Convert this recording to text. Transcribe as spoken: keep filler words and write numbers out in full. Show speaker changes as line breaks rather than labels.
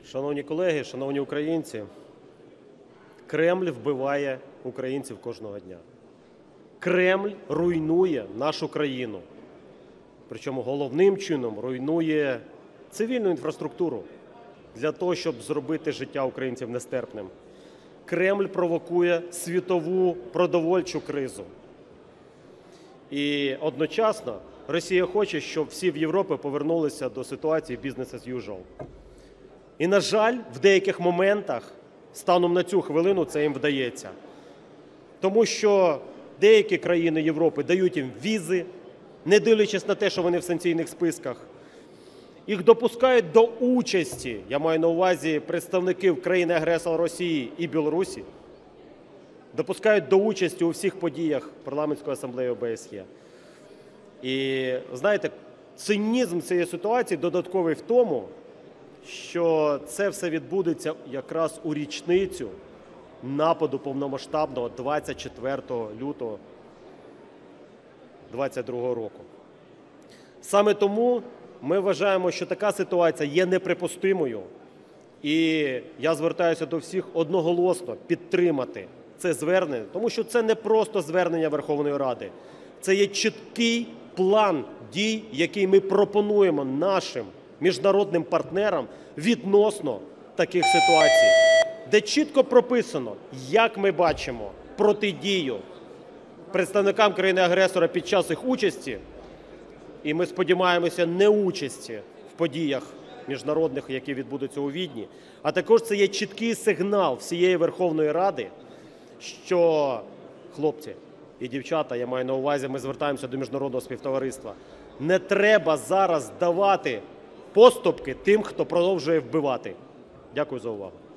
Шановні колеги, шановні українці, Кремль вбиває українців кожного дня. Кремль руйнує нашу країну. Причому головним чином руйнує цивільну інфраструктуру для того, щоб зробити життя українців нестерпним. Кремль провокує світову продовольчу кризу. І одночасно Росія хоче, щоб всі в Європі повернулися до ситуації business as usual. І, на жаль, в деяких моментах, станом на цю хвилину, це їм вдається. Тому що деякі країни Європи дають їм візи, не дивлячись на те, що вони в санкційних списках. Їх допускають до участі, я маю на увазі представників країни-агресора Росії і Білорусі, допускають до участі у всіх подіях Парламентської асамблеї О Б С Є. І, знаєте, цинізм цієї ситуації додатковий в тому, що це все відбудеться якраз у річницю нападу повномасштабного двадцять четвертого лютого двадцять другого року. Саме тому ми вважаємо, що така ситуація є неприпустимою. І я звертаюся до всіх одноголосно підтримати це звернення, тому що це не просто звернення Верховної Ради. Це є чіткий план дій, який ми пропонуємо нашим міжнародним партнерам відносно таких ситуацій, де чітко прописано, як ми бачимо протидію представникам країни-агресора під час їх участі, і ми сподіваємося, неучасті в подіях міжнародних, які відбудуться у Відні. А також це є чіткий сигнал всієї Верховної Ради, що, хлопці і дівчата, я маю на увазі, ми звертаємося до міжнародного співтовариства, не треба зараз давати поступки тим, хто продовжує вбивати. Дякую за увагу.